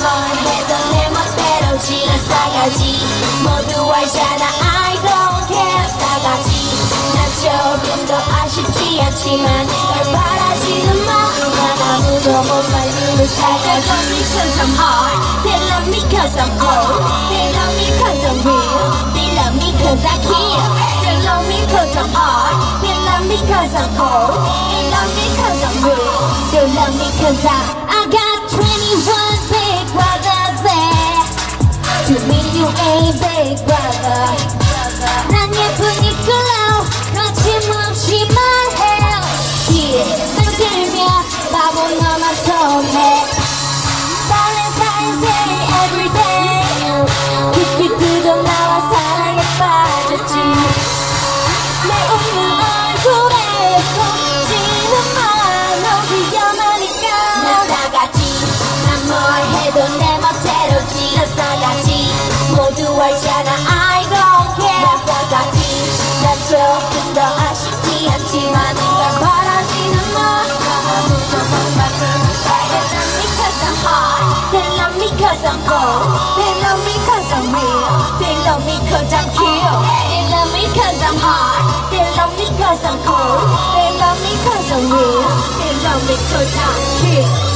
뭘 해도 내 멋대로 지나가지 모두 알잖아 I don't care 싸가지 난 조금 더 아쉽지 않지만 널 바라지는 마 난 아무도 못 말리는 싸가지 They love me cause I'm hard They love me cause I'm cold They love me cause I'm real They love me cause I kill They love me cause I'm hard They love me cause I'm cold They love me cause I'm real They love me cause I got 21 big brothers there To me you ain't big brother 난 예쁘니까 거침없이 말해 난 들면 바보 너만 손해 Valentine's Day everyday 깊이 뜯어 나와 사랑에 빠졌지 내 웃는 얼굴에 속지는 마 너 위험하니까 난 싸가지 난 뭘 해도 내 멋대로 지나가지 모두 알잖아 I don't care 난 싸가지 난 조금 더 아쉽지 않지만 널 바라지는 마 아무도 못 만드는 They love me cause I'm cold They love me cause I'm real They love me cause I'm kill They love me cause I'm hard They love me cause I'm cold They love me cause I'm real They love me cause I'm kill